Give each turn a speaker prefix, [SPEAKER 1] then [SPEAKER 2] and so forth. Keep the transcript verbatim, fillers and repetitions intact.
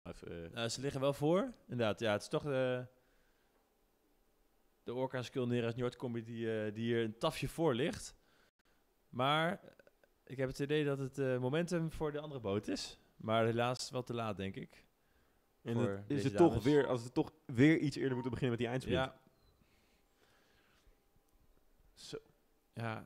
[SPEAKER 1] Even, uh...
[SPEAKER 2] Nou, ze liggen wel voor. Inderdaad, ja, het is toch de, de Orca Skulneras Njordcombi die, uh, die hier een tafje voor ligt. Maar ik heb het idee dat het uh, momentum voor de andere boot is. Maar helaas wel te laat, denk ik.
[SPEAKER 1] En het, is het
[SPEAKER 2] dames.
[SPEAKER 1] toch weer, als het toch weer iets eerder moeten beginnen met die eindsprint.
[SPEAKER 2] Ja.
[SPEAKER 1] Zo.
[SPEAKER 2] Ja,